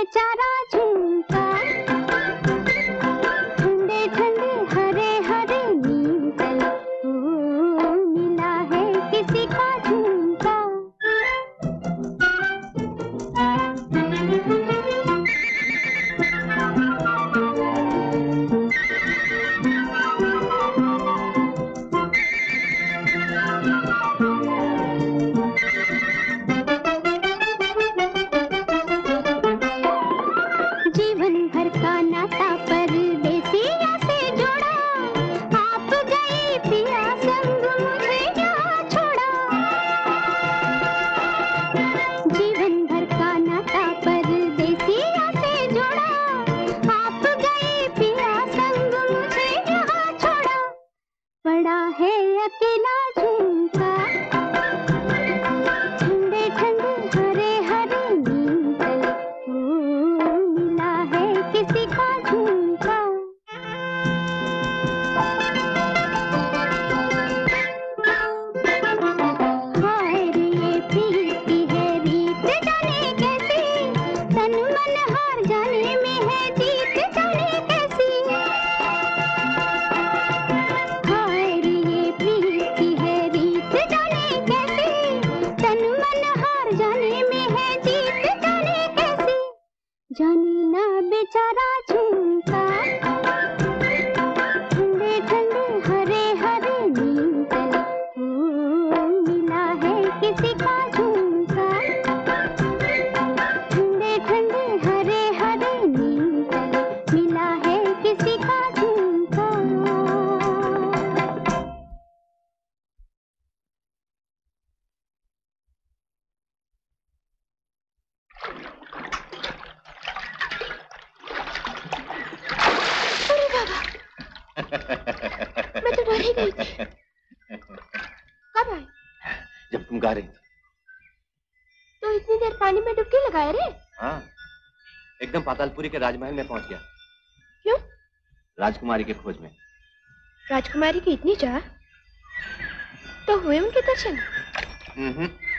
बेचारा झुमका, ठंडे ठंडे हरे हरे नीम तले, ओ मिला है किसी का झुमका। जीवन भर का नाता परदेसिया से जोड़ा, आप गए पिया संग मुझे यहाँ छोड़ा। जीवन भर का नाता परदेसिया से जोड़ा, आप गए पिया संग मुझे यहाँ छोड़ा। पड़ा है अकेला झुमका, ठंडे ठंडे हरे हरे नीम तले, ओ मिला है किसी का झुमका। हाय रे ये प्रीति है रीत जाने कैसी, तन मन हार जाने में है जीत जाने कैसी। हाय रे ये प्रीति है रीत जाने कैसी, तन मन हार जाने में है जीत जाने कैसी। जाने ना बेचारा झुमका, ठंडे ठंडे हरे हरे नीम तले, ओ मिला है किसी का झुमका। ठंडे ठंडे हरे हरे नीम तले, मिला है किसी का झुमका। मैं तो डर ही गई थी। कब आई? जब तुम गा रही थी। तो इतनी देर पानी में डुबकी लगाए रे? हाँ, एकदम पातालपुरी के राजमहल में पहुंच गया। क्यों? राजकुमारी के खोज में। राजकुमारी की इतनी चाह? तो हुए उनके दर्शन?